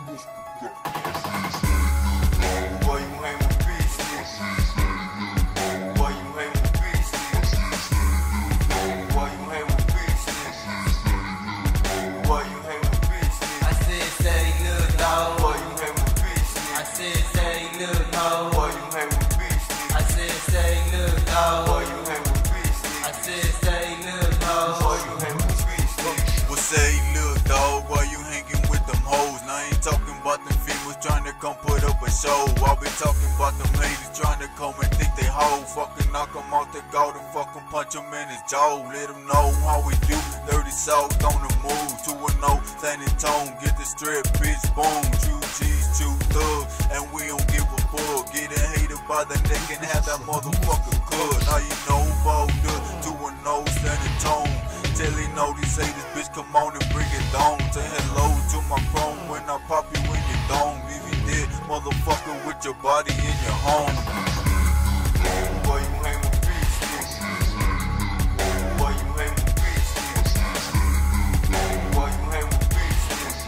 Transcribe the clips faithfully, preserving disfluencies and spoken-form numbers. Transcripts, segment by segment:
Boy, you hang with beasties. Boy, you hang with beasties. Boy, you hang with beasties. Boy, you hang with beasties. I said, say, look, dog. Boy, you hang with beasties. I said, say, look, dog. Boy, you hang with beasties. I said, say, look, dog. Boy, you hang with beasties. I said, say, look, dog. Boy, you hang with beasties. Well, say, look, dog, why you hanging with them hoes? Now I ain't talking about them females trying to come put up a show. I be talking about them ladies trying to come and think they hoe. Fucking knock them out the gold and fucking punch them in his jaw. Let them know how we do. Dirty South on the move. two and oh, San Antone, get the strip, bitch, boom. True G's, true thugs, and we don't give a fuck. Getting hated by the neck and have that motherfucker cut. Now you know about the two and oh, San Antone. Tell he know these haters, bitch, come on and bring it on. Say hello to my chrome when I pop you in your dome. Leave you dead, motherfucker, with your body in your home. Boy, you hang with beasties. Boy, you hang with beasties. Boy, you hang with beasties.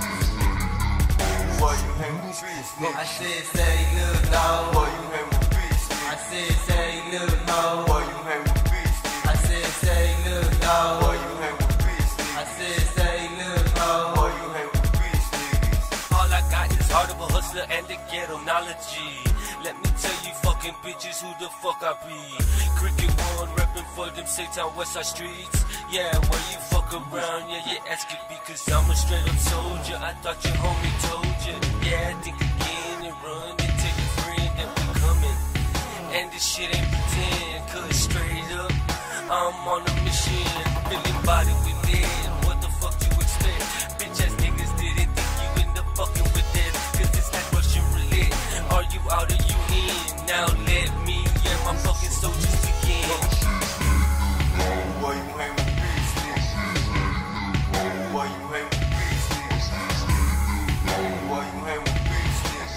Boy, you hang with beasties. I said, say, look, dog. Boy, you hang with beasties. I said, say, look, dog. Boy, you hang with beasties. I said, say, look, dog. Boy, you hang with beasties. I said, say, look, dog. Boy, you hang with beasties. All I got is heart of a hustler and the ghetto knowledge. Let me tell you fucking bitches who the fuck I be. Cricket one reppin' for them Satan Westside streets. Yeah, where you fuck around, yeah, you asking because I'm a straight up soldier. I thought your homie told you. Yeah, think again and run and tell your friend that we coming. And this shit ain't pretend, cause straight up, I'm on a mission. Feeling body we live, what the fuck you expect? Bitch ass niggas didn't think you end up fucking with that. Cause it's like Russian roulette. Are you out or you in? Now let me and my fucking soldiers begin. Boy, you hang with beasties. Boy, you hang with beasties. Boy, you hang with beasties.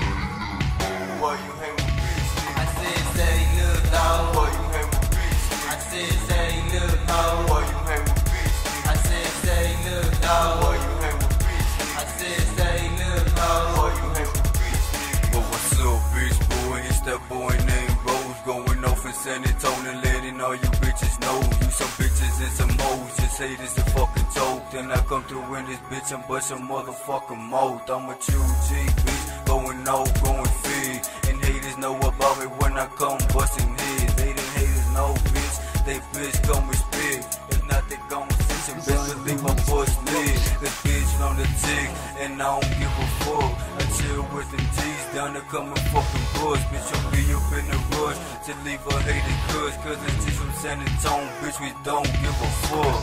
Boy, you hang with beasties. I said, say, look, dog. Boy, you hang with beasties. I said, say, look, dog. Boy, you hang with beasties. I said, say, look, dog. Boy, you hang with beasties. I said, say, look, dog. Boy, you hang with beasties. But what's up, bitch boy? It's that boy named Rose going off in San Antonio, letting all you bitches know. You some bitches and some hoes, just haters and fucking toad. Then I come through in this bitch and bust some motherfucking mouth. I'm a true G, bitch, going out, going free. And haters know about me when I come busting heads. They didn't haters know, bitch, they bitch gon' me spit. If not, they gon' sit some bitch, but leave my bust lit. This bitch on the tick, and I don't give a fuck. I chill with them G's down to come and fucking bust. Bitch, you'll be up in the rush to leave a hated cuss. Cause it's G's from San Antone, bitch, we don't give a fuck.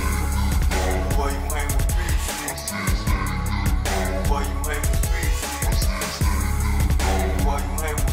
Boy, you hang with beasties. Boy, you hang with beasties. Boy, you hang with